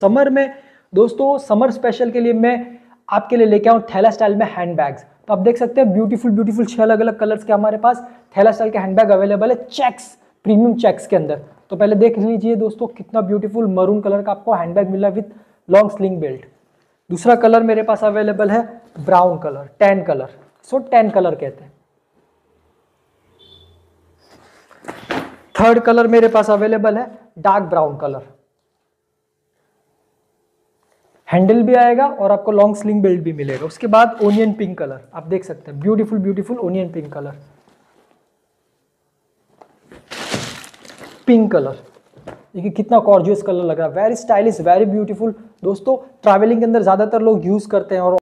Summer में दोस्तों, summer special के लिए मैं आपके लिए लेके आऊँ थैला स्टाइल में हैंड बैग्स। तो आप देख सकते हैं ब्यूटीफुल 6 अलग अलग कलर्स के हमारे पास थैला स्टाइल के हैंड बैग अवेलेबल है, चेक्स, प्रीमियम चेक्स के अंदर। तो पहले देख लीजिए दोस्तों, कितना ब्यूटीफुल मरून कलर का आपको हैंड बैग मिला विद लॉन्ग स्लिंग बेल्ट। दूसरा कलर मेरे पास अवेलेबल है brown colour, tan colour, so tan colour कहते हैं। थर्ड कलर मेरे पास अवेलेबल है डार्क ब्राउन कलर, हैंडल भी आएगा और आपको लॉन्ग स्लिंग बेल्ट भी मिलेगा। उसके बाद ओनियन पिंक कलर, आप देख सकते हैं beautiful onion pink colour, pink colour, देखिए कितना कॉर्जियस कलर लग रहा है, वेरी स्टाइलिश, वेरी ब्यूटीफुल। दोस्तों ट्रैवलिंग के अंदर ज्यादातर लोग यूज करते हैं और